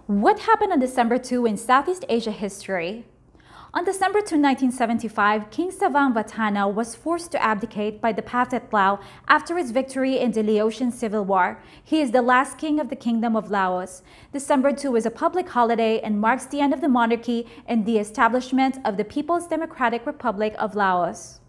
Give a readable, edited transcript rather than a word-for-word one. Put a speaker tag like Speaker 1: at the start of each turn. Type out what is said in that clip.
Speaker 1: What happened on December 2 in Southeast Asia history? On December 2, 1975, King Savang Vatthana was forced to abdicate by the Pathet Lao after his victory in the Laotian Civil War. He is the last king of the Kingdom of Laos. December 2 is a public holiday and marks the end of the monarchy and the establishment of the People's Democratic Republic of Laos.